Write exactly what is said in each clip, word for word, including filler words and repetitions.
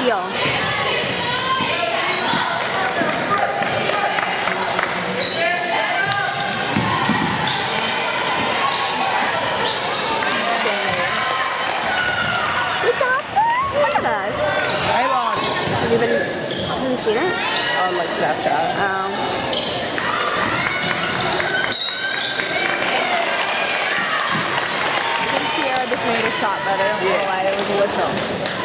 feel? We got this! Look at us! I love Have you been, have you seen it? on like Snapchat. Um, I think Sierra just made a shot better. I don't know why it was a whistle.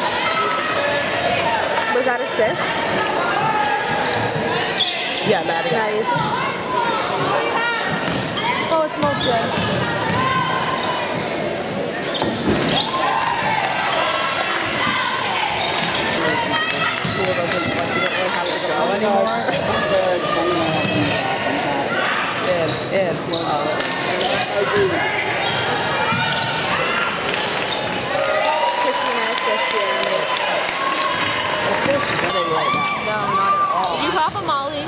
Was that assist? Yeah, Maddie. Maddie assist? Oh, it smells good. School doesn't like you don't really have to go anymore. In, in. Christina assists Sierra. It's sitting right now. No, not at all. Did you pop a Molly?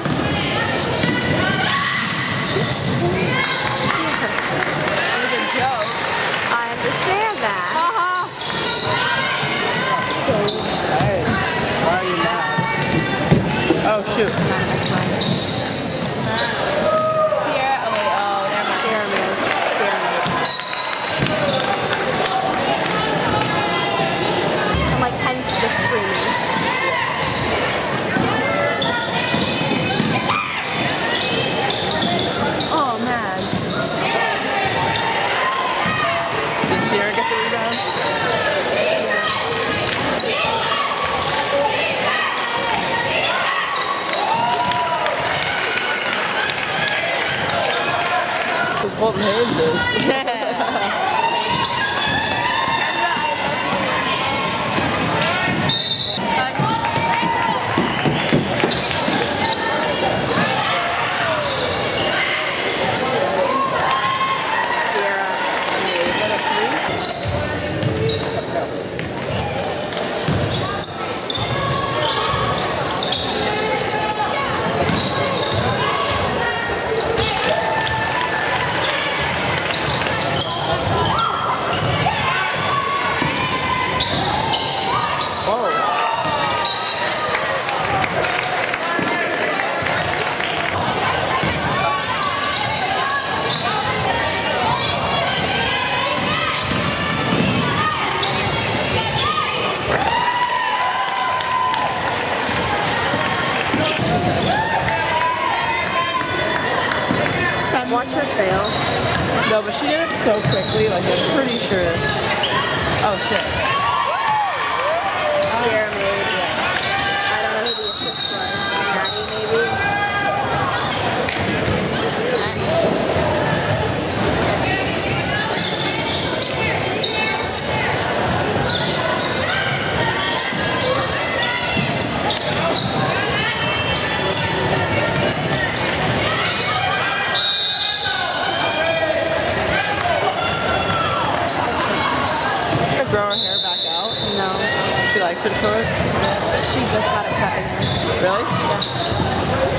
It was a joke. I understand that. Haha. Hey, why are you mad? Oh shoot. Sierra. Oh wait. Oh, never mind. Sierra missed. Sierra missed. And like hence the screaming. Oh man. Did Sierra get the rebound? Who Colton Haynes is? Watch her fail. No, but she did it so quickly, like I'm pretty sure. Oh shit. Sierra made. I don't know who the assist was. Maddie maybe. Grow her hair back out. No. She likes it short. She just got it cut again. Really? Yeah.